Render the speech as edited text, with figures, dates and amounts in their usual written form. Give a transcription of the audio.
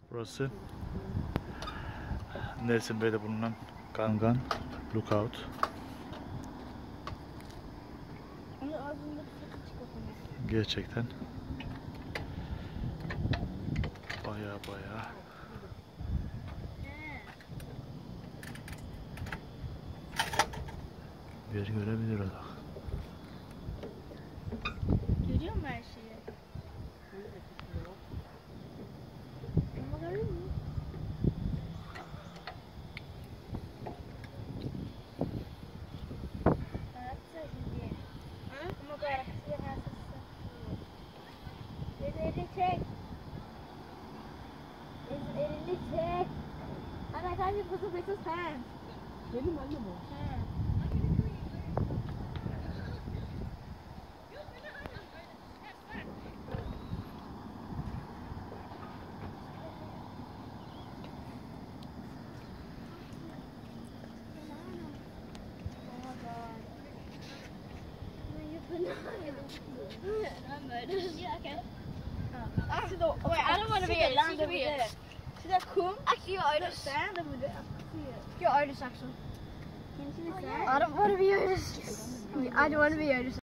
Burası Nelson Bay'de bulunan Gangan Lookout. Gerçekten baya bir görebilir adam. Görüyor musun her şeyi? Ama görüyor musun? Benim annem o. Wait, I don't want to be a land over there. See that cool? Actually, your Otis. Sand over there. Your Otis, actually. I don't want to be Otis. I don't want to be Otis.